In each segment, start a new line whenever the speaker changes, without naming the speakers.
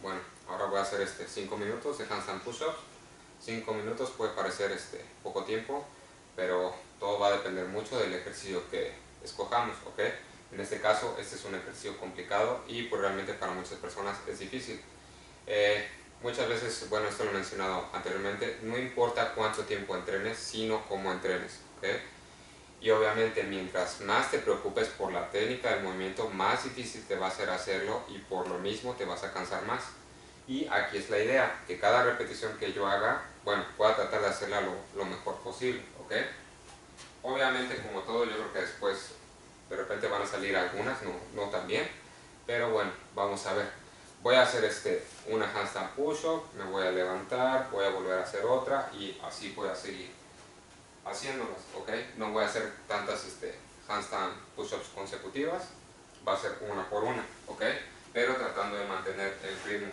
bueno, ahora voy a hacer 5 minutos de handstand push-ups. 5 minutos puede parecer poco tiempo, pero todo va a depender mucho del ejercicio que escojamos, ¿ok? En este caso, este es un ejercicio complicado y pues realmente para muchas personas es difícil. Muchas veces, bueno, esto lo he mencionado anteriormente, no importa cuánto tiempo entrenes, sino cómo entrenes, ¿ok? Y obviamente mientras más te preocupes por la técnica del movimiento, más difícil te va a ser hacerlo y por lo mismo te vas a cansar más. Y aquí es la idea, que cada repetición que yo haga, bueno, pueda tratar de hacerla lo mejor posible, ¿ok? Obviamente, como todo, yo creo que después de repente van a salir algunas, no tan bien, pero bueno, vamos a ver. Voy a hacer una handstand push-up, me voy a levantar, voy a volver a hacer otra y así voy a seguir haciéndolas, ¿ok? No voy a hacer tantas handstand push-ups consecutivas, va a ser una por una, ¿ok? Pero tratando de mantener el ritmo.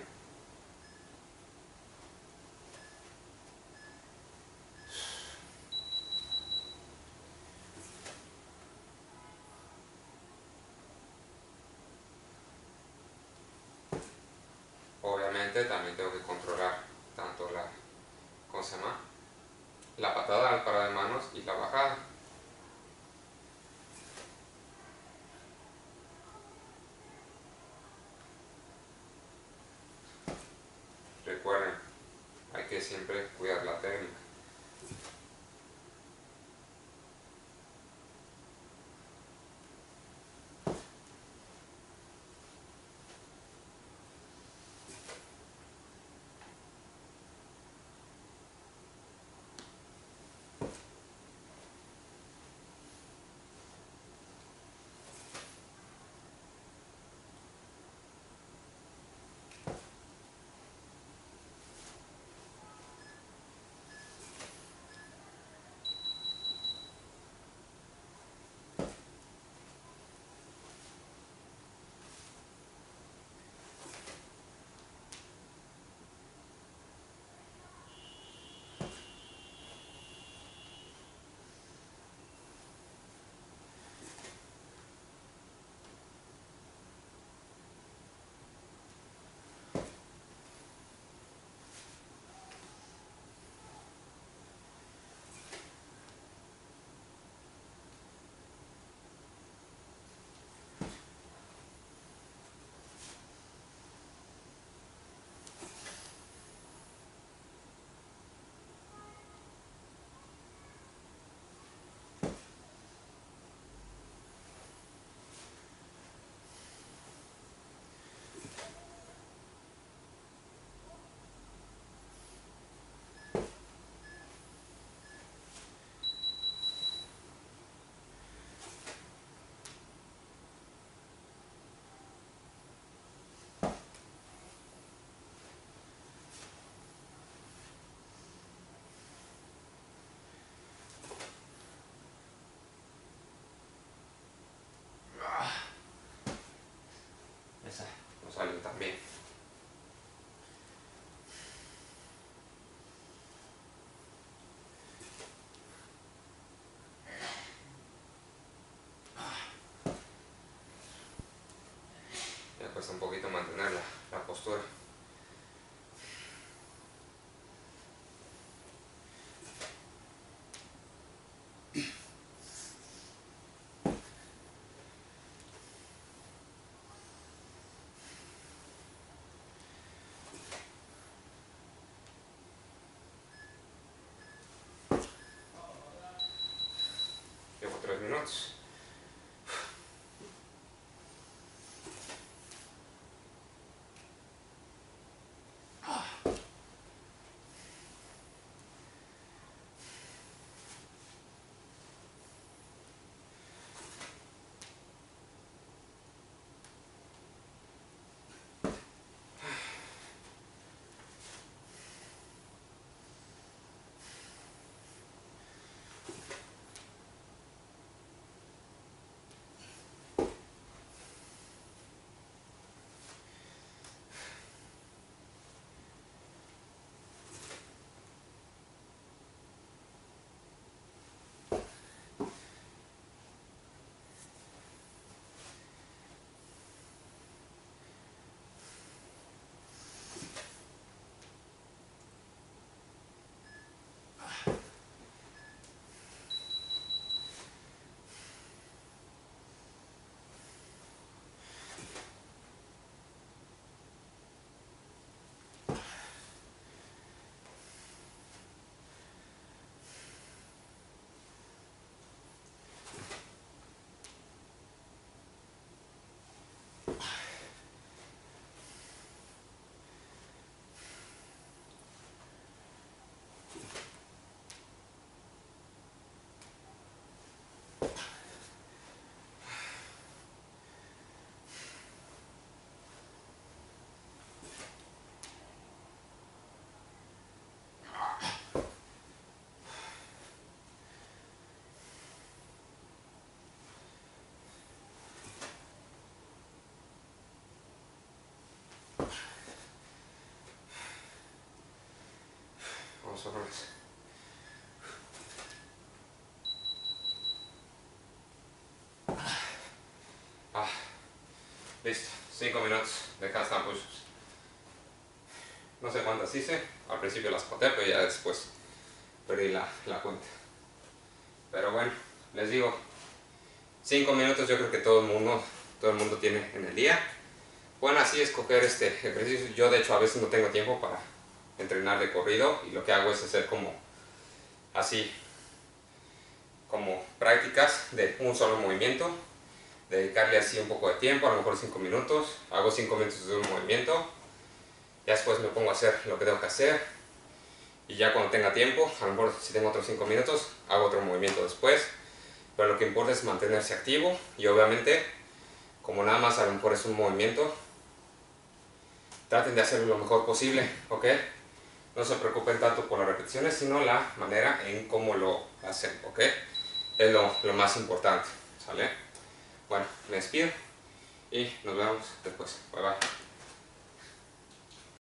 Obviamente también tengo que controlar tanto ¿cómo se llama? La patada al parado de manos y la bajada. Recuerden, hay que siempre cuidar la técnica. Esa no salió tan bien. Me cuesta un poquito mantener la postura. Llevo 3 minutos. cabrones. Listo, 5 minutos de handstand push-ups. No sé cuántas hice, al principio las conté, pero ya después perdí la cuenta. Pero bueno, les digo, 5 minutos yo creo que todo el mundo tiene en el día. Pueden así escoger este ejercicio. Yo de hecho a veces no tengo tiempo para entrenar de corrido y lo que hago es hacer como prácticas de un solo movimiento, dedicarle así un poco de tiempo, a lo mejor 5 minutos, hago 5 minutos de un movimiento, ya después me pongo a hacer lo que tengo que hacer y ya cuando tenga tiempo, a lo mejor si tengo otros 5 minutos, hago otro movimiento después, pero lo que importa es mantenerse activo y obviamente, como nada más a lo mejor es un movimiento, traten de hacerlo lo mejor posible, ¿ok? No se preocupen tanto por las repeticiones, sino la manera en cómo lo hacen, ¿ok? Es lo más importante, ¿sale? Bueno, me despido y nos vemos después. Bye bye.